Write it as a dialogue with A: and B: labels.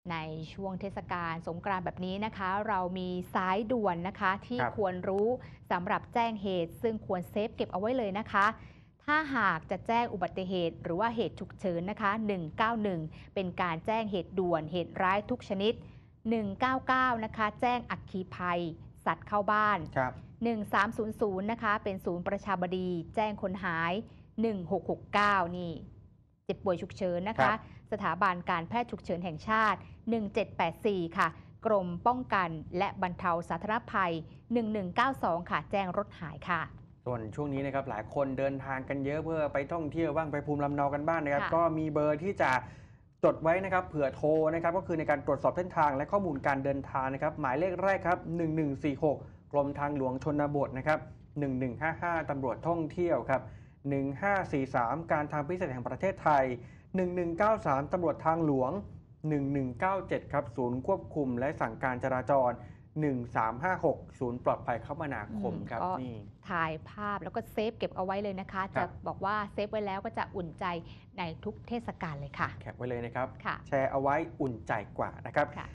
A: ในช่วงเทศกาลสงกรานต์แบบนี้นะคะเรามีสายด่วนนะคะที่ควรรู้สำหรับแจ้งเหตุซึ่งควรเซฟเก็บเอาไว้เลยนะคะถ้าหากจะแจ้งอุบัติเหตุหรือว่าเหตุฉุกเฉินนะคะ191เป็นการแจ้งเหตุด่วนเหตุร้ายทุกชนิด199นะคะแจ้งอัคคีภัยสัตว์เข้าบ้าน1300นะคะเป็นศูนย์ประชาบดีแจ้งคนหาย1669นี่เจ็บป่วยฉุกเฉินนะคะสถาบันการแพทย์ฉุกเฉินแห่งชาติ1784ค่ะกรมป้องกันและบรรเทาสาธารณภัย1192ค่ะแจ้งรถหายค่ะ
B: ส่วนช่วงนี้นะครับหลายคนเดินทางกันเยอะเพื่อไปท่องเที่ยวบ้างไปภูมิลำเนากันบ้างนะครับก็มีเบอร์ที่จะจดไว้นะครับเผื่อโทรนะครับก็คือในการตรวจสอบเส้นทางและข้อมูลการเดินทางนะครับหมายเลขแรกครับ1146กรมทางหลวงชนบทนะครับ1155ตำรวจท่องเที่ยวครับ1543การทางพิเศษแห่งประเทศไทย1193ตำรวจทางหลวง1197ครับศูนย์ควบคุมและสั่งการจราจร1356ศูนย์ปลอดภัยคมนาคมครับนี่
A: ถ่ายภาพแล้วก็เซฟเก็บเอาไว้เลยนะคะจะบอกว่าเซฟไว้แล้วก็จะอุ่นใจในทุกเทศกาลเลยค่ะ
B: แคปไว้เลยนะครับ
A: แช
B: ร์เอาไว้อุ่นใจกว่านะครับ